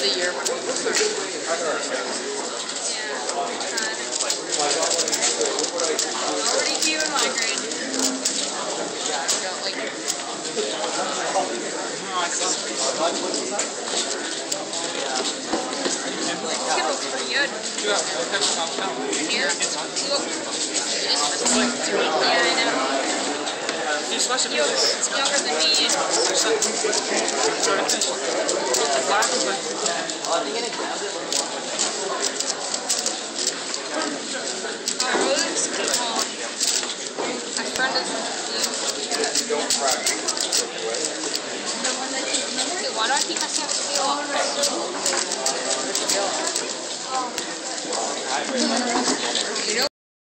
the year when people started. Already due in migraine. Yeah, I don't like it. Oh, I see. Skittles pretty good. Yeah, Here, look. Yeah, I know. Yo, it's younger than me. My friend is why do I keep messing up the wheel?